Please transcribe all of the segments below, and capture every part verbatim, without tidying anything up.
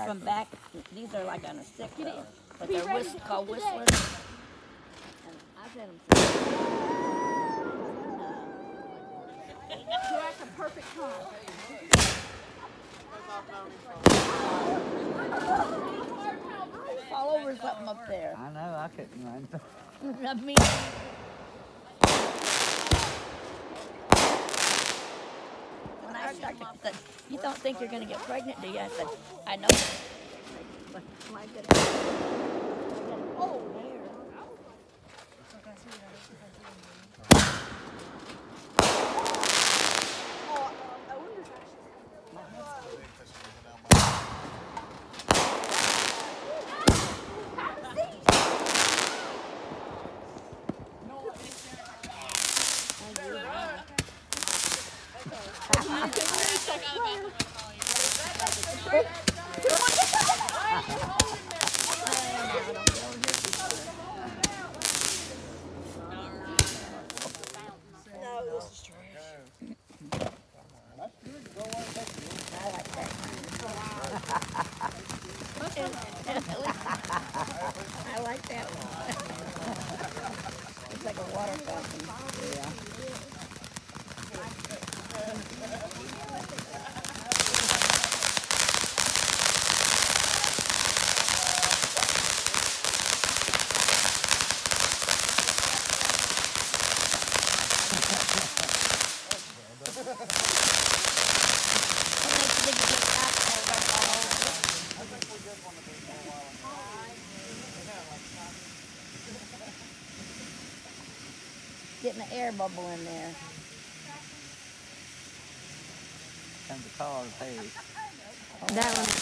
from back. These are like on a stick though, but they're whist called whistlers. And I've had them. You're at the perfect time. Fall over something up there. I know, I couldn't run. I mean, when I started, said, you don't think you're going to get pregnant, do you? I said, I know. But my goodness. Oh, there. I like that one. It's like a water fountain. Yeah. Getting an air bubble in there. Time to call the pay. That one.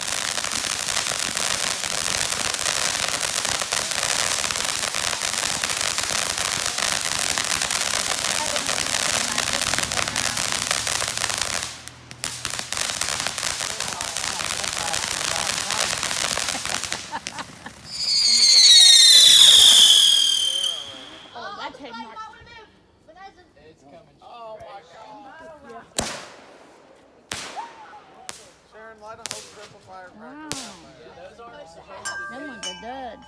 Light a whole triple fire. Wow. Them ones are duds.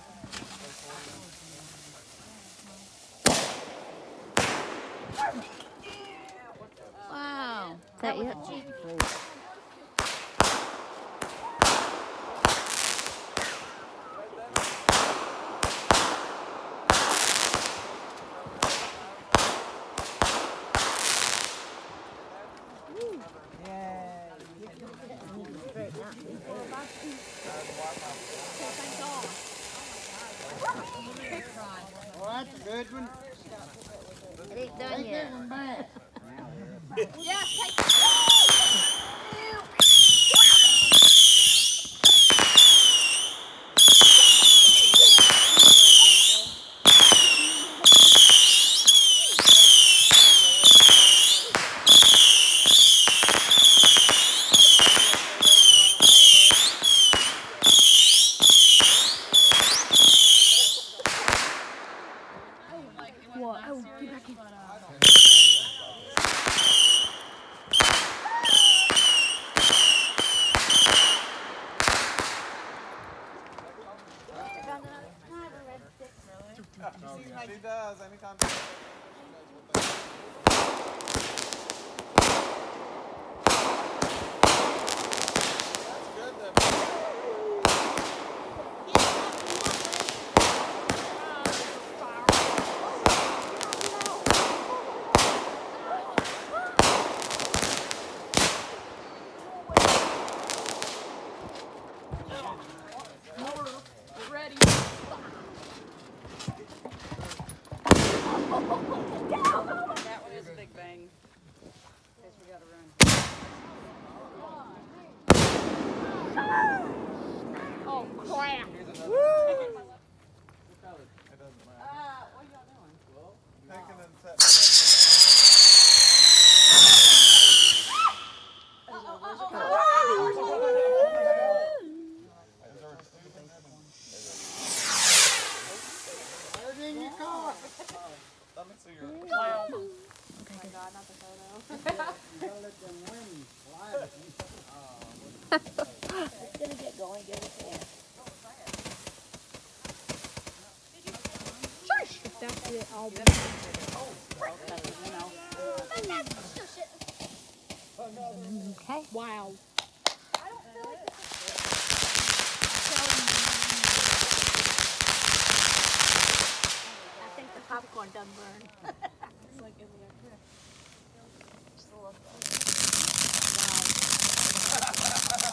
Wow. Is that you? Well, that's a good one. It ain't done Take yet. this one back. Yeah, take What? Oh, get back in. She does, anytime. That's good though. ready. That one is a big bang. Guess we gotta run. Oh crap! Here's another. Woo! It doesn't matter. Uh, what are y'all doing? Taking and setting Everything you caught. Let me see your. Wow. Oh my god, not the photo. You gotta let them wings fly. It's gonna get going. only give it to you. If that's it, I'll be. Okay. Wow. I think the popcorn done burn. Wow.